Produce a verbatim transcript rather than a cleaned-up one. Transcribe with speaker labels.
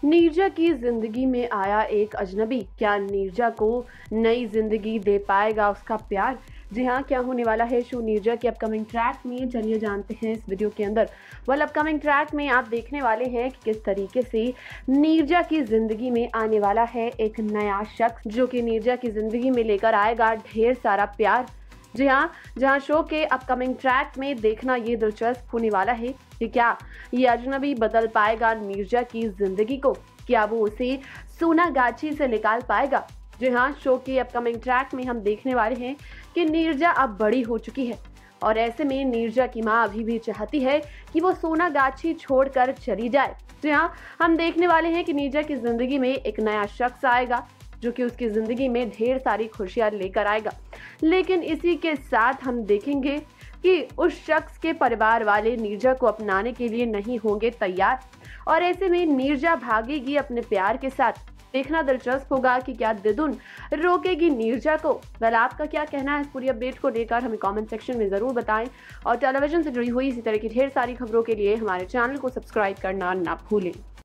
Speaker 1: नीरजा की जिंदगी में आया एक अजनबी, क्या नीरजा को नई जिंदगी दे पाएगा उसका प्यार? जी हाँ, क्या होने वाला है शो नीरजा के अपकमिंग ट्रैक में, चलिए जानते हैं इस वीडियो के अंदर। वेल, अपकमिंग ट्रैक में आप देखने वाले हैं कि किस तरीके से नीरजा की जिंदगी में आने वाला है एक नया शख्स, जो कि नीरजा की जिंदगी में लेकर आएगा ढेर सारा प्यार। जी हाँ, जहाँ शो के अपकमिंग ट्रैक में देखना ये दिलचस्प होने वाला है कि क्या ये अजनबी बदल पाएगा नीरजा की जिंदगी को, क्या वो उसे सोनागाछी से निकाल पाएगा। जी हाँ, शो के अपकमिंग ट्रैक में हम देखने वाले हैं कि नीरजा अब बड़ी हो चुकी है और ऐसे में नीरजा की माँ अभी भी चाहती है कि वो सोनागाछी छोड़कर चली जाए। जी हाँ, हम देखने वाले हैं कि नीरजा की जिंदगी में एक नया शख्स आएगा जो कि उसकी जिंदगी में ढेर सारी खुशियां लेकर आएगा, लेकिन इसी के साथ हम देखेंगे कि उस शख्स के परिवार वाले नीरजा को अपनाने के लिए नहीं होंगे तैयार और ऐसे में नीरजा भागेगी अपने प्यार के साथ। देखना दिलचस्प होगा कि क्या दिदुन रोकेगी नीरजा को। वेल, आपका क्या कहना है इस पूरी अपडेट को लेकर, हमें कमेंट सेक्शन में जरूर बताएं और टेलीविजन से जुड़ी हुई इसी तरह की ढेर सारी खबरों के लिए हमारे चैनल को सब्सक्राइब करना ना भूलें।